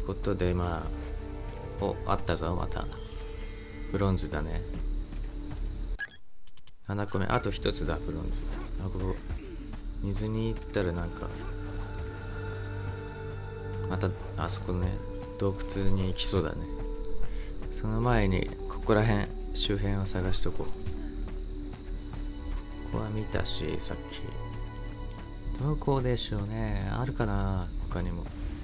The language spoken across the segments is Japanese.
ことであったぞ。またブロンズだね。7個目、あと1つだ。ブロンズ。ここ水に行ったらなんかまたあそこね、洞窟に行きそうだね。その前にここら辺周辺を探しとこう。ここは見たし、さっき。どこでしょうね。あるかな、他にも。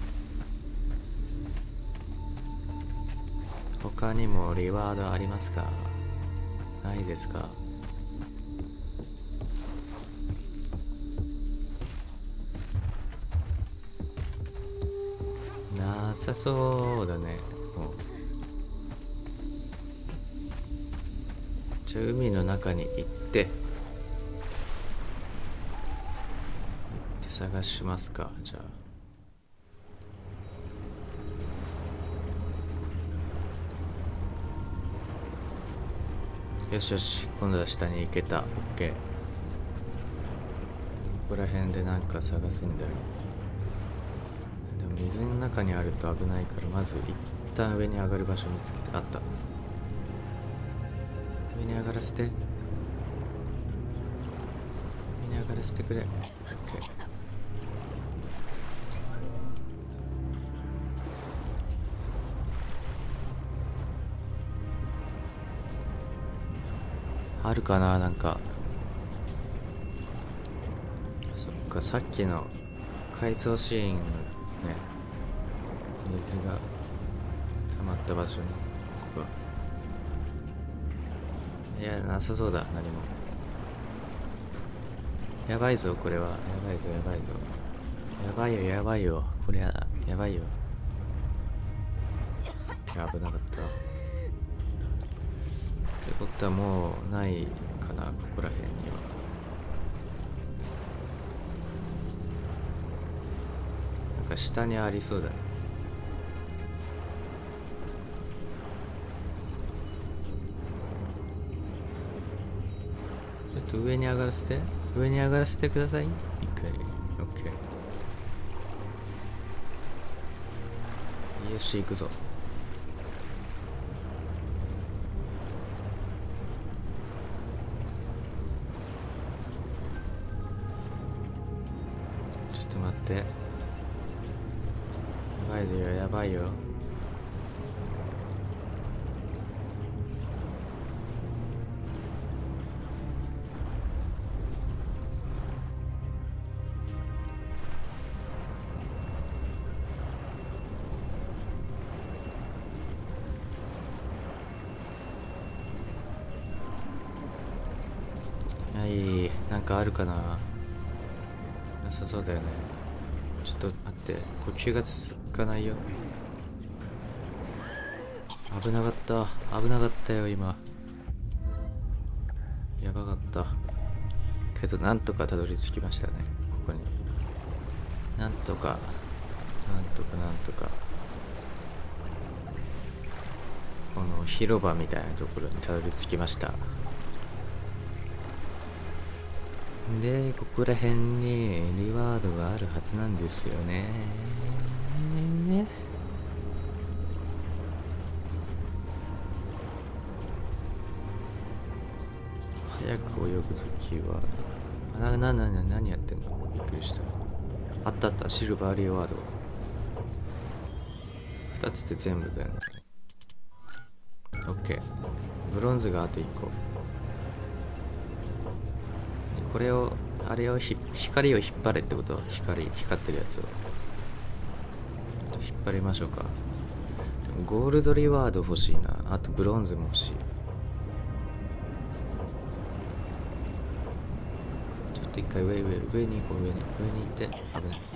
他にもリワードありますか？ないですか？なさそうだね。もうじゃあ海の中に行って探しますか。じゃあよしよし、今度は下に行けた。 OK。 ここら辺でなんか探すんだよ。でも水の中にあると危ないから、まず一旦上に上がる場所見つけて。あった。上に上がらせて、上に上がらせてくれ。 OK。あるかな、なんか。そっか、さっきの改装シーンのね、水が溜まった場所に、ここが。いや、なさそうだ、何も。やばいぞ、これは。やばいぞ、やばいぞ。やばいよ、やばいよ。これやばいよ。危なかった。ってことはもうないかな、ここら辺には。なんか下にありそうだね。ちょっと上に上がらせて、上に上がらせてください、一回。 OK。 よし、行くぞ。ちょっと待って、やばいよ、やばいよ。はい、なんかあるかな。なさそうだよね。ちょっと待って、呼吸が続かないよ。危なかった、危なかったよ今。やばかったけど、なんとかたどり着きましたね、ここに。なんとかこの広場みたいなところにたどり着きました。で、ここら辺にリワードがあるはずなんですよね。早く泳ぐときは何やってんの。びっくりした。あったあった、シルバーリワード2つで全部だよね。 OK。 ブロンズがあと1個。これを、あれを光を引っ張れってことは、光ってるやつを引っ張りましょうか。でもゴールドリワード欲しいな。あとブロンズも欲しい。ちょっと一回上に行こう。上に行って危ない。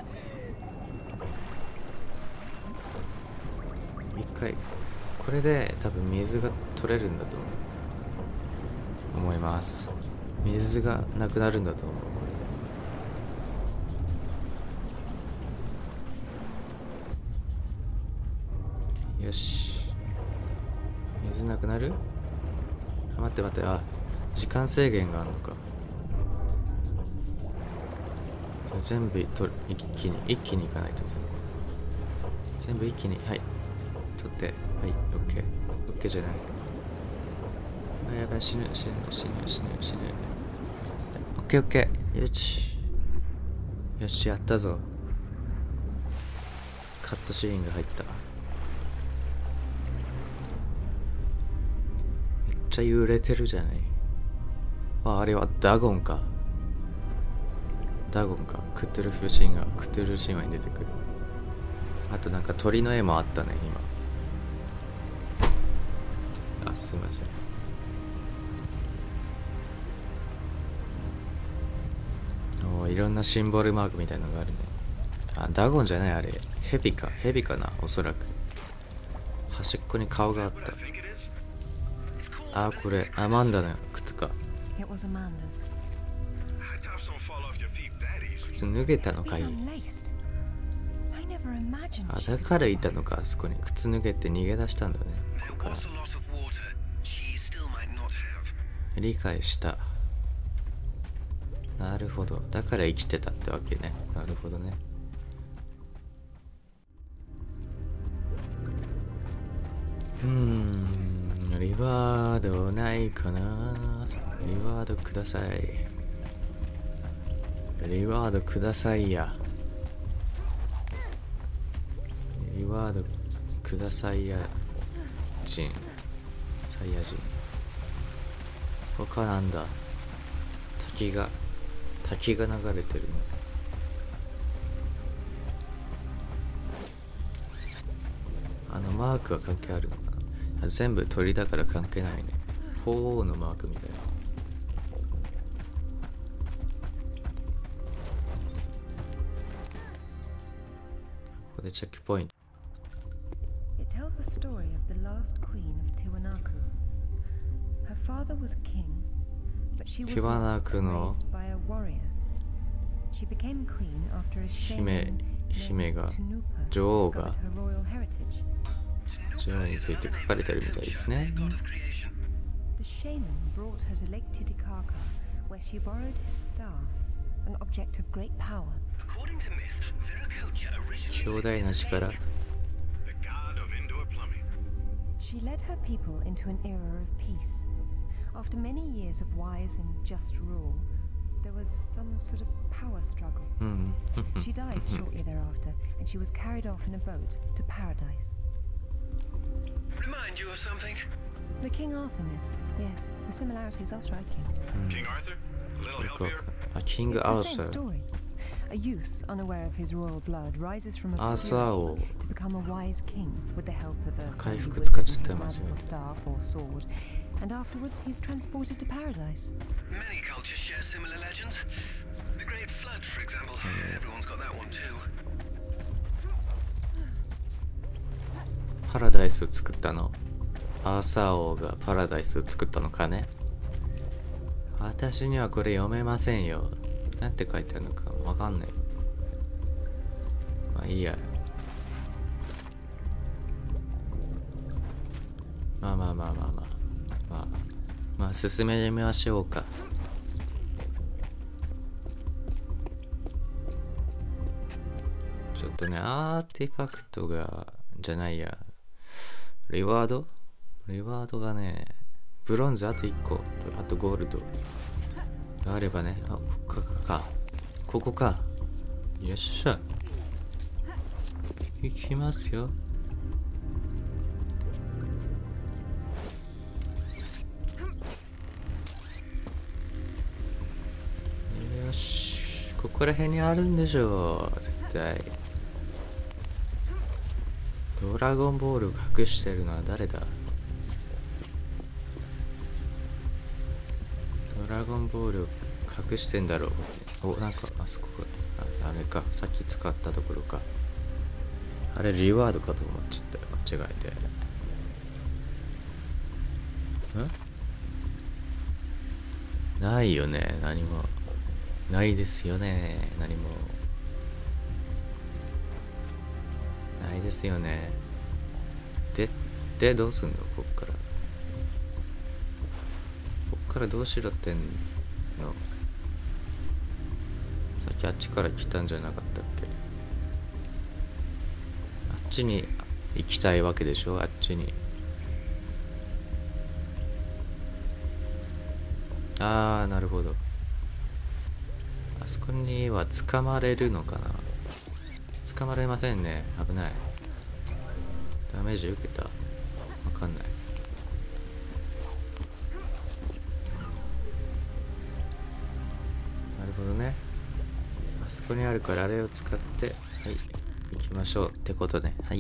一回これで多分水が取れるんだと思います。水がなくなるんだと思う、これで。よし、水なくなる。待って、あ、時間制限があるのか。全部一気に行かないと。全部全部一気に、はい。取って、はい、オッケー。オッケーじゃない。やばい、死ぬ。オッケーオッケー。よし。よし、やったぞ。カットシーンが入った。めっちゃ揺れてるじゃない。あれはダゴンか。クトゥルフ神話に出てくる。あとなんか鳥の絵もあったね、今。あ、すいません。いろんなシンボルマークみたいなのがあるね。あ、ダゴンじゃない、あれ。ヘビかな、おそらく。端っこに顔があった。あ、これ、アマンダの靴か。靴脱げたのかい。あ、だからいたのか、あそこに。靴脱げて逃げ出したんだね、ここから。理解した。なるほど。だから生きてたってわけね。なるほどね。リワードないかな。リワードください。リワードくださいや。リワードくださいや人。サイヤ人。他なんだ。滝が流れてるの。マークは関係あるのかな。全部鳥だから関係ないね。鳳凰のマークみたいな。ここでチェックポイント。 It tells the story of the last queen of Tiwanaku. Her father was king, but she was lost and raised by a warrior. She became queen after a shaman named Tunupa discovered her royal heritage. 女王について書かれてるみたいですね。 The shaman brought her to Lake Titicaca, where she borrowed his staff, an object of great power. 強大な力。 She led her people into an era of peace. After many years of wise and just rule, there was some sort of power struggle. She died shortly thereafter, and she was carried off in a boat to paradise. Remind you of something? The King Arthur myth. Yes, the similarities are striking. King Arthur? A little help here? King It's Arthur. the same story. A youth unaware of his royal blood rises from obscurity to become a wise king with the help of a wizard and his magical staff or sword, and afterwards he's transported to paradise. Many cultures share similar legends. The Great Flood, for example. Everyone's got that one too. パラダイスを作ったの。アーサー王がパラダイスを作ったのかね。私にはこれ読めませんよ。なんて書いてあるのかわかんない。まあいいや。まあ進めてみましょうか。ちょっとね、アーティファクトがじゃないや。リワードがね、ブロンズあと1個、あとゴールドがあればね、ここか。よっしゃ。行きますよ。よし。ここら辺にあるんでしょう。絶対。ドラゴンボールを隠してるのは誰だ？ドラゴンボールを隠してんだろう。なんかあそこが あれか、さっき使ったところか。あれリワードかと思っちゃったよ、間違えて。ないよね、何もないですよね。何もないですよね。でどうすんの？こっからどうしろってんの？さっきあっちから来たんじゃなかったっけ？あっちに行きたいわけでしょ。あっちに。ああ、なるほど。あそこには捕まれるのかな。捕まれませんね。危ない。ダメージ受けた。わかんない。なるほどね。あそこにあるからあれを使って、はい、行きましょうってことね。はい。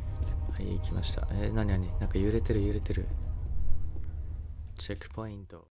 はい、行きました。なになんか揺れてる。チェックポイント。